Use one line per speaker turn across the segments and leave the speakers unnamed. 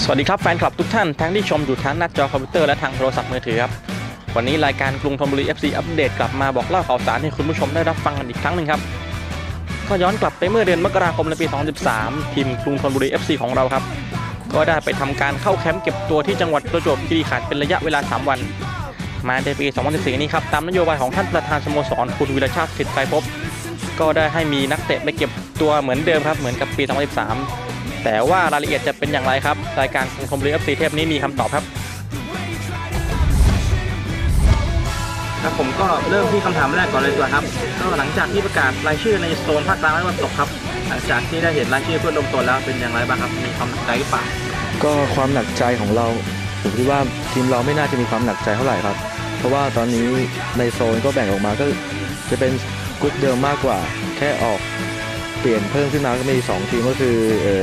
สวัสดีครับแฟนคลับทุกท่านทั้งที่ชมอยู่ทั้งหน้าจอคอมพิวเตอร์และทางโทรศัพท์มือถือครับวันนี้รายการกรุงธนบุรี FC อัปเดตกลับมาบอกเล่าข่าวสารให้คุณผู้ชมได้รับฟังกันอีกครั้งหนึ่งครับก็ย้อนกลับไปเมื่อเดือนมกราคมในปี 2013 ทีมกรุงธนบุรี FC ของเราครับก็ได้ไปทำการเข้าแคมป์เก็บตัวที่จังหวัดประจวบคีรีขันธ์เป็นระยะเวลา 3 วันมาในปี 2014 นี้ครับตามนโยบายของท่านประธานสโมสรคุณวิรชาติสิทธิ์ไตรภพก็ได้ให้มีนักเตะไปเก็บตัวเหมือนเดิมครับเหมือนกับปี 2013แต่ว่ารายละเอียดจะเป็นอย่างไรครับรายการกรุงธนบุรี FC เทปนี้มีคำตอบครับผมก็เริ่มที่คำถามแรกก่อนเลยดีกว่าครับก็หลังจากที่ประกาศรายชื่อในโซนภาคกลางและตะวันตกครับหลังจากที่ได้เห็นรายชื่อเพื่อนร่วมโซนแล้วเป็นอย่างไรบ้างครับมีความหนักใจหรือเปล่า
ก็ความหนักใจของเราผมคิดว่าทีมเราไม่น่าจะมีความหนักใจเท่าไหร่ครับเพราะว่าตอนนี้ในโซนก็แบ่งออกมาก็จะเป็นกรุ๊ปเดิมมากกว่าแค่ออกเปลี่ยนเพิ่มขึ้นมาก็มี2ทีมก็คือ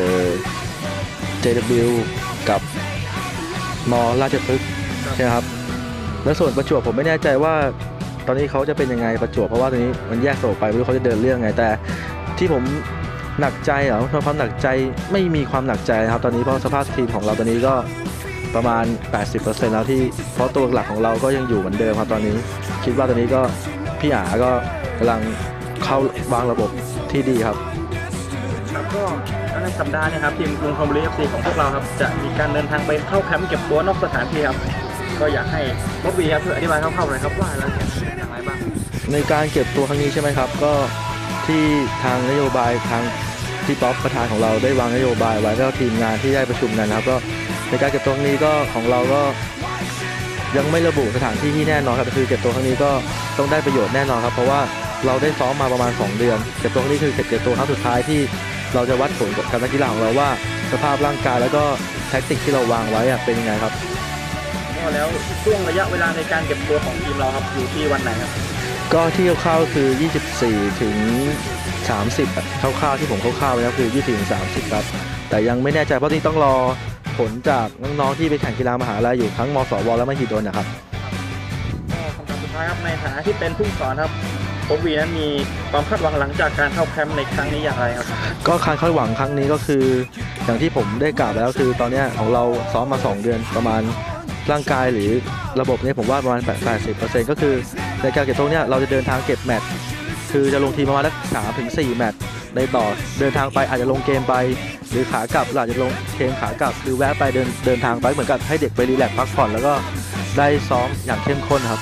JW กับม.ราชพฤกษ์ใช่ครับแล้วส่วนประจวบผมไม่แน่ใจว่าตอนนี้เขาจะเป็นยังไงประจวบเพราะว่าตอนนี้มันแยกโซนไปไม่รู้เขาจะเดินเรื่องไงแต่ที่ผมหนักใจความหนักใจไม่มีความหนักใจนะครับตอนนี้เพราะสภาพทีมของเราตอนนี้ก็ประมาณ 80% แล้วที่เพราะตัวหลักของเราก็ยังอยู่เหมือนเดิมครับตอนนี้คิดว่าตอนนี้ก็พี่อาก็กำลังเข้าวางระบบที่ดีครับ
ก็ในสัปดาห์นี้ครับทีมกรุงธนบุรี FC ของพวกเราครับจะมีการเดินทางไปเข้าแคมป์เก็บตัวนอกสถานที่ครับก็อยากให้บ๊อบบี้ครับเพื่ออธิบายคร่าวๆหน่อยครับว่าเราจะเป็นอย่างไรบ้าง
ในการเก็บตัวครั้งนี้ใช่ไหมครับก็ที่ทางนโยบายทางที่ป๊อปประธานของเราได้วางนโยบายไว้แล้วทีมงานที่ได้ประชุมกันนะครับก็ในการเก็บตัวครั้งนี้ก็ของเราก็ยังไม่ระบุสถานที่ที่แน่นอนครับคือเก็บตัวครั้งนี้ก็ต้องได้ประโยชน์แน่นอนครับเพราะว่าเราได้ซ้อมมาประมาณ2 เดือนเก็บตัวครั้งนี้คือเก็บตัวครั้งสุดท้ายที่เราจะวัดผลกับนักกีฬาของเราว่าสภาพร่างกายแล้วก็แท็กติกที่เราวางไว้เป็นยังไงครับ
แล้วช่วงระยะเวลาในการเก็บตัวของทีมเราครับอยู่ที่วันไหนครับ
ก็ที่คร่าวๆคือ24ถึง30คร่าวๆที่ผมคร่าวๆไว้ก็คือ24ถึง30ครับแต่ยังไม่แน่ใจเพราะที่ต้องรอผลจากน้องๆที่ไปแข่งกีฬามหาลัยอยู่ทั้งมสวและมหิดลนะครับ
คำถามสุดท้ายครับในฐานะที่เป็นผู้สอนครับโค้ชวีนั้นมีความคาดหวังหลังจากการเข้าแคมป์ในครั้งนี้อย่างไรครับ
ก็การคาดหวังครั้งนี้ก็คืออย่างที่ผมได้กล่าวแล้วคือตอนนี้ของเราซ้อมมา2 เดือนประมาณร่างกายหรือระบบนี้ผมว่าประมาณ 80% ก็คือในการเก็บตัวเนี่ยเราจะเดินทางเก็บแมตช์คือจะลงทีมประมาณ3 ถึง 4 แมตช์ในต่อเดินทางไปอาจจะลงเกมไปหรือขากลับอาจจะลงเกมขากลับคือแวะไปเดินทางไปเหมือนกับให้เด็กไปรีแลกซ์พักผ่อนแล้วก็ได้ซ้อมอย่างเข้มข้นครับ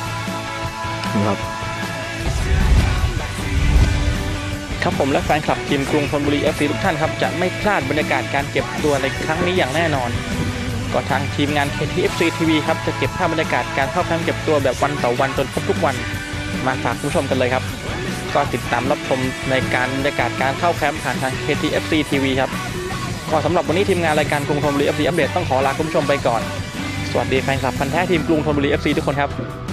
ครับผมและแฟนคลับทีมกรุงธนบุรี FC ทุกท่านครับจะไม่พลาดบรรยากาศการเก็บตัวในครั้งนี้อย่างแน่นอนก็ทางทีมงาน KTFC TV ครับจะเก็บภาพบรรยากาศการเข้าแคมป์เก็บตัวแบบวันต่อวันจนครบทุกวันมาฝากผู้ชมกันเลยครับก็ติดตามรับชมในการบรรยากาศการเข้าแคมป์ผ่านทาง KTFC TV ครับก็สำหรับวันนี้ทีมงานรายการกรุงธนบุรี FC อัปเดตต้องขอลาคุณผู้ชมไปก่อนสวัสดีแฟนคลับพันธุ์แท้ทีมกรุงธนบุรี FC ทุกคนครับ